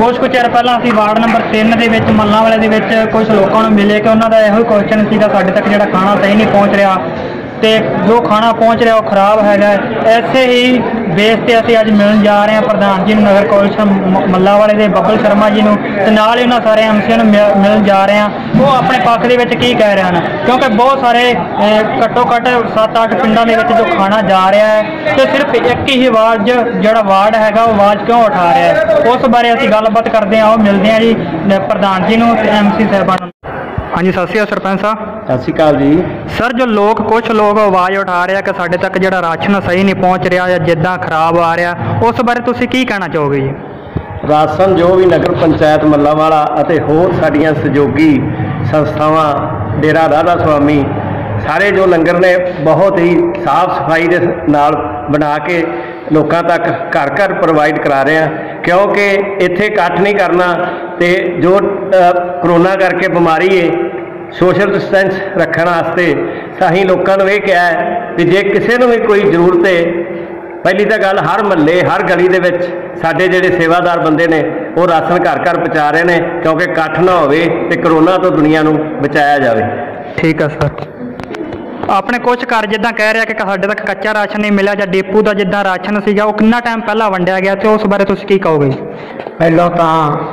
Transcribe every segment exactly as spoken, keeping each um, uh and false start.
कुछ कुछ चेर पहला असीं वार्ड नंबर तीन के मल्लां वाले दे विच कुछ लोगों को मिले कि उन्होंने इहो क्वेश्चन सीगा साडे तक जिहड़ा खाना सही नहीं पहुँच रहा, तो जो खाना पहुँच रहा वो खराब है। ऐसे ही बेस से असीं अज मिलण जा रहे हैं प्रधान जी नगर कौंसल मल्ला वाले दे बब्बल शर्मा जी नूं, ते नाल ही उन्हां सारे एमसीआं नूं मिलण जा रहे हैं। वो अपने पक्ष दे विच की कह रहे हैं, क्योंकि बहुत सारे घट्टो घट्ट सत्त अठ पिंडां दे विच जो खाना जा रहा है, तो सिर्फ एक ही आवाज़ जिहड़ा वार्ड है वो आवाज़ क्यों उठा रहा है, उस बारे असीं गलबात करते हैं। और मिलते हैं जी प्रधान जी नूं ते एमसी साहिबान। हाँ जी, सत श्री अकाल सरपंच साहब। सत श्री अकाल जी। सर, जो लोग कुछ लोग आवाज़ उठा रहे हैं कि साढ़े तक जो राशन सही नहीं पहुँच रहा या जिदा खराब आ रहा, उस बारे तुसीं की कहना चाहोगे जी? राशन जो भी नगर पंचायत मल्लावाला ਅਤੇ होर साड़ियाँ सहयोगी संस्थावां डेरा राधा स्वामी सारे जो लंगर ने बहुत ही साफ सफाई के नाल बना के लोगों तक घर घर प्रोवाइड करा रहे हैं, क्योंकि इत्थे इकट्ठ नहीं करना, तो जो करोना करके बीमारी है सोशल डिस्टेंस रखने वास्ते असीं लोगों को यह कहा है कि जे किसी को भी कोई जरूरत है, पहली तो गल हर महल्ले हर गली दे विच साडे जिहड़े सेवादार बंदे ने वो राशन घर घर पहुँचा रहे हैं, क्योंकि इकट्ठ ना होवे ते करोना तो दुनिया नूं बचाया जाए। ठीक है सर। अपने कुछ घर जिदा कह रहे कि साढ़े तक कच्चा राशन नहीं मिला, या डिपू का जिदा राशन सीगा वो कितना टाइम पहला वंडिया गया, तो उस बारे तुसीं की कहोगे? पहलों तो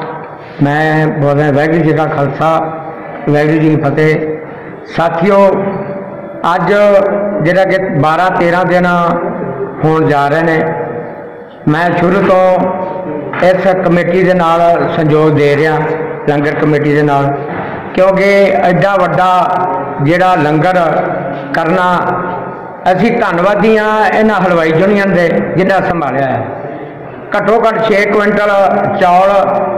मैं बोल रहा वाहिगुरू जी का खालसा वाहिगुरू जी की फतेह। साथियों, अज जिहड़ा कि बारह तेरह दिन होण जा रहे हैं, मैं शुरू तो इस कमेटी के नाल संयोग दे रहा लंगर कमेटी के नाल, क्योंकि एडा वड्डा जिहड़ा लंगर करना असी धन्नवादी हाँ इन्हां हलवाई यूनियन के जिन्हें संभालिया है। घट्टो घट्ट छे क्विंटल चौल,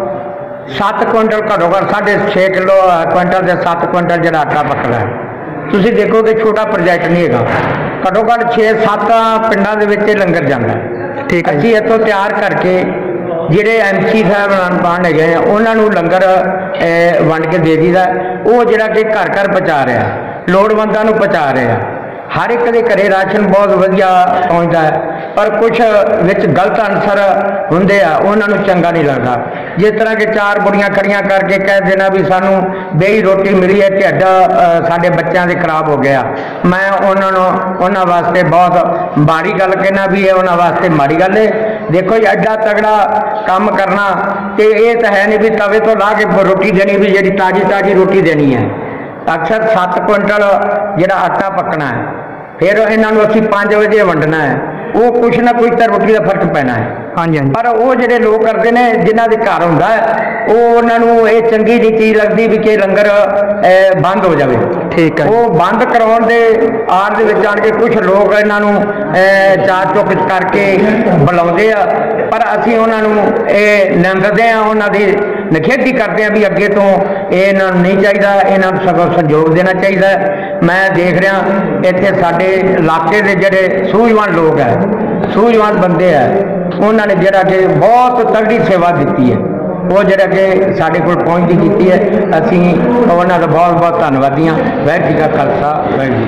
सत्त क्विंटल घट्टो घट्ट साढ़े छे किलो क्विंटल से सत्त क्विंटल जिहड़ा आटा पकड़ा है। तुसीं देखो कि छोटा प्रोजैक्ट नहीं है, घट्टो घट्ट छे सत्त पिंडां दे विच लंगर जांदा है। ठीक है, असीं इत्थों तैयार करके जिहड़े एम सी साहबान है उन्होंने लंगर वंड के दे दीदा, वो जिहड़ा कि घर घर पहुँचा रहा, लोड़वंदां नूं पहुँचा रहा। हर एक के घरे राशन बहुत वधिया पहुँचता है, पर कुछ विच गलत आंसर हुंदे आ, उन्होंने चंगा नहीं लगता। जिस तरह के चार बुढ़ियां खड़ियां करके कह देना भी सानू बेही रोटी मिली है, ढिड साडे बच्चों से खराब हो गया, मैं उन्होंने उन्होंने वास्ते बहुत माड़ी गल कहना भी है, उन्होंने वास्ते माड़ी गल है। देखो जी, एडा तगड़ा काम करना तो ये तो है नहीं भी तवे तो ला के रोटी देनी, भी जी ताज़ी ताज़ी रोटी देनी है। अक्सर सत्त क्विंटल जिहड़ा आटा पकना है, फिर इन्होंने असीं पाँच बजे वंडना है, वो कुछ ना कुछ तो रोटी का फर्क पैना है। हाँ जी, पर वो जिहड़े लोग करते हैं जिन्हों के घर होंदा है, वो उन्होंने ये चंगी नहीं चीज़ लगती भी कि लंगर बंद हो जाए। ठीक है, वो बंद कराउण दे आड़ दे विच आण के कुछ लोग इन्हों चार चुक करके बुलाते हैं, पर असीं उन्होंने ये निंदते हैं, उन्होंने निखेधी करते हैं भी अगे तो ये इन्होंने नहीं चाहिए, इन्हों सगों सहयोग देना चाहिए। मैं देख रहा इत्थे साडे इलाके के जिहड़े सूझवान लोग है, सूझवान बंदे है, उन्होंने जिहड़ा कि बहुत तगड़ी सेवा दी है, वो जिहड़ा कि साडे कोल पहुँचती की है, असीं उन्हां दा बहुत बहुत धन्नवादी हाँ। वाहिगुरू जी का खालसा वाहिगुरू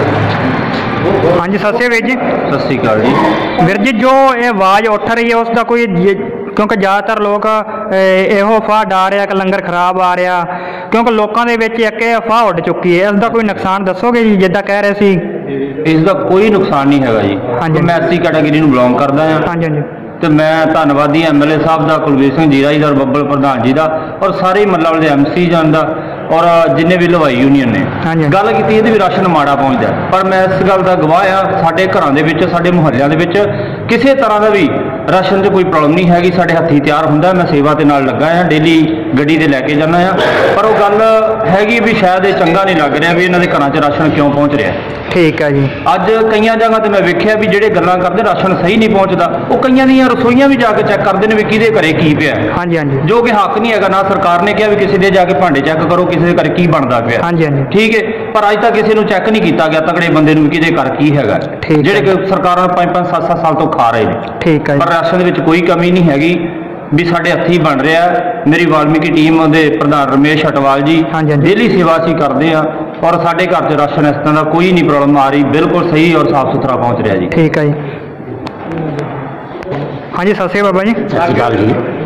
जी। हाँ जी, सत श्री अकाल जी। सत श्री अकाल जी। वीर जी, जो ये आवाज़ उठ रही है उसका कोई, क्योंकि ज़्यादातर लोग इहो अफवाह डा रहे कि लंगर खराब आ रहा, क्योंकि लोगों के विच एक अफवाह उड़ चुकी है, इसका कोई नुकसान दसोगे जी? जिद्दां कह रहे सी इसका कोई नुकसान नहीं है जी। हाँ जी, मैं एस सी कैटेगरी में बिलोंग करता हाँ। हाँ जी, हाँ जी। तो मैं धन्नवादी एम एल ए साहब का, कुलवीर सिंह जीरा जी का, बब्बल प्रधान जी का, और सारे मतलब वाले एम सी जान का, और जिन्हें भी हलवाई यूनियन ने गल की भी राशन माड़ा पहुँचता, पर मैं इस गल का गवाह हाँ। साढ़े घर साढ़े मुहल्लों के किसी तरह का भी राशन से कोई प्रॉब्लम नहीं हैगी, साढ़े हथी तैयार होंगे, मैं सेवा के नाल लगा हाँ, डेली गड्डी ते लैके जाना हाँ। पर वो गल हैगी भी शायद ये चंगा नहीं लग रहा भी इन्होंने घरों च राशन क्यों पहुँच रहा। ठीक है जी। अज कई जगह तो मैं वेख्या भी जेडे गल्लां करते राशन सही नहीं पहुँचता, वो कई दी रसोईयां भी जाके चैक करते हैं भी किहदे घरे की पिया। हाँ जी, हाँ जी। जो कि हक नहीं है ना, सरकार ने कहा भी किसी दे जाके भांडे चैक करो, किसी के घर की बनता पिया। हाँ जी, हाँ जी। ठीक है, पर अज तक किसी को चैक नहीं किया गया तगड़े बंदे नूं किहदे घर की हैगा, जेडे कि सरकारां पांच पांच सत्त सत्त साल तो खा रहे हैं। ठीक है, पर राशन दे कोई कमी नहीं हैगी भी साढ़े हथी बन रहा। मेरी वाल्मीकि टीम के प्रधान रमेश अटवाल जी डेली सेवा असीं करते हैं, और साढ़े घर से राशन इस तरह का कोई नहीं प्रॉब्लम आ रही, बिल्कुल सही और साफ सुथरा पहुँच रहा जी। ठीक है जी। हाँ जी, सत श्री अकाल बाबा जी। सत श्री अकाल जी।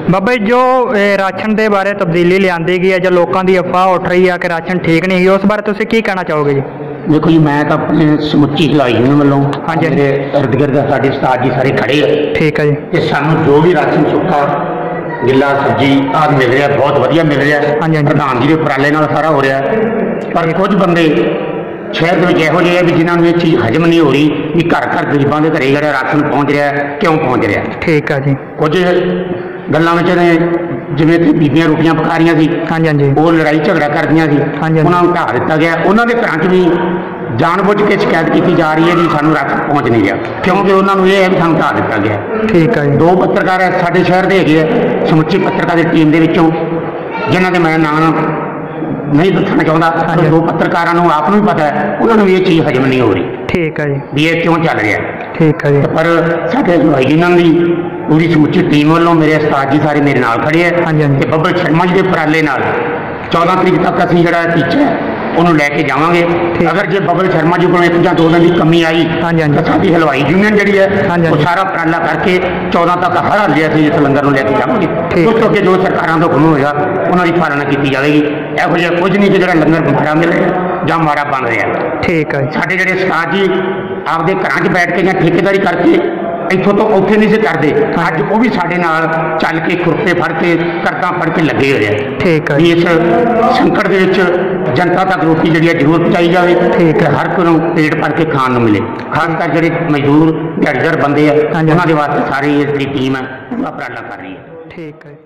ਬਾਬਾ ਜੀ, ਜੋ ਇਹ ਰਾਸ਼ਨ ਦੇ ਬਾਰੇ ਤਬਦੀਲੀ ਲਿਆਂਦੀ ਗਈ ਹੈ ਜਾਂ ਲੋਕਾਂ ਦੀ ਅਫਵਾਹ ਉੱਠ ਰਹੀ ਹੈ ਕਿ ਰਾਸ਼ਨ ਠੀਕ ਨਹੀਂ ਹੈ, ਉਸ ਬਾਰੇ ਤੁਸੀਂ ਕੀ ਕਹਿਣਾ ਚਾਹੋਗੇ ਜੀ? ਦੇਖੋ ਜੀ, ਮੈਂ ਤਾਂ ਆਪਣੇ ਸਮੁੱਚੀ ਹਲਾਈ ਯੂਨੀਅਨ ਵੱਲੋਂ ਹਾਂਜੀ। ਮੇਰੇ ਇਰਦ ਗਿਰਦ ਸਾਡੇ ਉਸਤਾਦ ਜੀ ਸਾਰੇ ਖੜੇ ਆ ਠੀਕ ਹੈ ਜੀ। ਤੇ ਸਾਨੂੰ ਜੋ ਵੀ ਰਾਸ਼ਨ ਸੁੱਕਾ ਗਿੱਲਾ ਸਬਜ਼ੀ ਆਦਿ ਮਿਲ ਰਿਹਾ, ਬਹੁਤ ਵਧੀਆ ਮਿਲ ਰਿਹਾ। ਹਾਂਜੀ, ਹਾਂਜੀ। ਪ੍ਰਧਾਨ ਜੀ ਦੇ ਉਪਰਾਲੇ ਨਾਲ ਸਾਰਾ ਹੋ ਰਿਹਾ। ਪਰ ਕੁਝ ਬੰਦੇ ਸ਼ਹਿਰ ਦੇ ਵਿੱਚ ਇਹੋ ਜਿਹੇ ਆ ਵੀ ਜਿਨ੍ਹਾਂ ਨੂੰ ਇਹ ਚੀਜ਼ ਹਜਮ ਨਹੀਂ ਹੋ ਰਹੀ ਵੀ ਘਰ ਘਰ ਗਰੀਬਾਂ ਦੇ ਘਰੇ ਜਿਹੜਾ ਰਾਸ਼ਨ ਪਹੁੰਚ ਰਿਹਾ, ਕਿਉਂ ਪਹੁੰਚ ਰਿਹਾ। ਠੀਕ ਹੈ ਜੀ। ਕੁਝ ਗੱਲਾਂ ਵਿੱਚ ਨੇ ਜਿਵੇਂ ਕਿ ਬੀਬੀਆਂ ਰੋਟੀਆਂ ਪਕਾ ਰਹੀਆਂ ਸੀ, ਹਾਂਜੀ ਹਾਂਜੀ ਉਹ ਲੜਾਈ ਝਗੜਾ ਕਰਦੀਆਂ ਸੀ, ਹਾਂਜੀ। ਉਹਨਾਂ ਨੂੰ ਢਾਹ ਦਿੱਤਾ ਗਿਆ। ਉਹਨਾਂ ਦੇ ਘਰਾਂ 'ਚ ਵੀ ਜਾਣਬੁੱਝ ਕੇ ਸ਼ਿਕਾਇਤ ਕੀਤੀ ਜਾ ਰਹੀ ਹੈ ਵੀ ਸਾਨੂੰ ਰਾਸ਼ਨ ਪਹੁੰਚ ਨਹੀਂ ਰਿਹਾ, ਕਿਉਂਕਿ ਉਹਨਾਂ ਨੂੰ ਇਹ ਹੈ ਵੀ ਸਾਨੂੰ ਢਾਹ ਦਿੱਤਾ ਗਿਆ। ਠੀਕ ਹੈ ਜੀ। ਦੋ ਪੱਤਰਕਾਰ ਹੈ ਸਾਡੇ ਸ਼ਹਿਰ ਦੇ ਹੈਗੇ ਆ ਸਮੁੱਚੀ ਪੱਤਰਕਾਰ ਦੀ ਟੀਮ ਦੇ ਵਿੱਚੋਂ, ਜਿਨ੍ਹਾਂ ਦੇ ਮੈਂ ਨਾਮ ਨਹੀਂ ਦੱਸਣਾ ਚਾਹੁੰਦਾ। ਹਾਂਜੀ। ਦੋ ਪੱਤਰਕਾਰਾਂ ਨੂੰ ਆਪ ਨੂੰ ਵੀ ਪਤਾ ਹੈ, ਉਹਨਾਂ ਨੂੰ ਵੀ ਇਹ ਚੀਜ਼ ਹਜਮ ਨਹੀਂ ਹੋ ਰਹੀ ਠੀਕ ਹੈ ਜੀ। ਵੀ ਇਹ ਕਿਉਂ ਚੱਲ ਰਿਹਾ। ਠੀਕ ਹੈ ਜੀ। ਪਰ ਸਾਡੇ ਯੂਨੀਅਨ ਦੀ ਪੂਰੀ ਸਮੁੱਚੀ ਟੀਮ ਵੱਲੋਂ ਮੇਰੇ ਉਸਤਾਦ ਜੀ ਸਾਰੇ ਮੇਰੇ ਨਾਲ ਖੜੇ ਹੈ ਹਾਂਜੀ, ਹਾਂਜੀ। ਤੇ ਬੱਬਲ ਸ਼ਰਮਾ ਜੀ ਦੇ ਉਪਰਾਲੇ ਨਾਲ ਚੌਦਾਂ ਤਰੀਕ ਤੱਕ ਅਸੀਂ ਜਿਹੜਾ ਟੀਚਾ ਹੈ ਉਹਨੂੰ ਲੈ ਕੇ ਜਾਵਾਂਗੇ। ਠੀਕ। ਅਗਰ ਜੇ ਬੱਬਲ ਸ਼ਰਮਾ ਜੀ ਕੋਲੋਂ ਇੱਕ ਜਾਂ ਦੋ ਦਿਨ ਦੀ ਕਮੀ ਆਈ ਹਾਂਜੀ, ਹਾਂਜੀ। ਤਾਂ ਸਾਡੀ ਹਲਵਾਈ ਯੂਨੀਅਨ ਜਿਹੜੀ ਹੈ ਹਾਂਜੀ, ਉਹ ਹਾਂਜੀ। ਸਾਰਾ ਉਪਰਾਲਾ ਕਰਕੇ ਚੌਦਾਂ ਤੱਕ ਹਰ ਹਾਲੇ ਅਸੀਂ ਇਸ ਲੰਗਰ ਨੂੰ ਲੈ ਕੇ ਜਾਵਾਂਗੇ। ਠੀਕ। ਉਸ ਤੋਂ ਅੱਗੇ ਜੋ ਸਰਕਾਰਾਂ ਦਾ ਹੁਕਮ ਹੋਏਗਾ ਉਹਨਾਂ ਦੀ ਪਾਲਣਾ ਕੀਤੀ ਜਾਵੇਗੀ। ਇਹੋ ਜਿਹਾ ਕੁਝ ਨਹੀਂ ਕਿ ਜਿਹੜਾ ਲੰਗਰ ਮਾੜਾ ਮਿਲ ਰਿਹਾ ਜਾਂ ਮਾੜਾ ਬਣ ਰਿਹਾ। ਠੀਕ ਹੈ ਜੀ। ਸਾਡੇ ਜਿਹੜੇ ਉਸਤਾਦ ਜੀ ਆਪਦੇ ਘਰਾਂ 'ਚ ਬੈਠ ਕੇ ਜਾਂ ਠੇਕੇਦਾਰੀ ਕਰਕੇ ਇੱਥੋਂ ਤੋਂ ਉੱਥੇ ਨਹੀਂ ਸੀ ਕਰਦੇ, ਅੱਜ ਉਹ ਵੀ ਸਾਡੇ ਨਾਲ ਚੱਲ ਕੇ ਖੁਰਪੇ ਫੜ ਕੇ ਕਰਤਾਂ ਫੜ ਕੇ ਲੱਗੇ ਹੋਏ ਆ ਠੀਕ ਹੈ ਵੀ ਜੀ। ਇਸ ਸੰਕਟ ਦੇ ਵਿੱਚ ਜਨਤਾ ਤੱਕ ਰੋਟੀ ਜਿਹੜੀ ਹੈ ਜ਼ਰੂਰ ਪਹੁੰਚਾਈ ਜਾਵੇ। ਠੀਕ ਹੈ। ਹਰ ਕੋਈ ਨੂੰ ਪੇਟ ਭਰ ਕੇ ਖਾਣ ਨੂੰ ਮਿਲੇ, ਖਾਸ ਕਰ ਜਿਹੜੇ ਮਜ਼ਦੂਰ ਦਿਹਾੜੀਦਾਰ ਬੰਦੇ ਆ ਹਾਂਜੀ। ਉਹਨਾਂ ਦੇ ਵਾਸਤੇ ਸਾਰੀ ਇਸ ਦੀ ਟੀਮ ਹੈ ਪੂਰਾ ਉਪਰਾਲਾ ਕਰ ਰਹੀ ਹੈ। ਠੀਕ ਹੈ।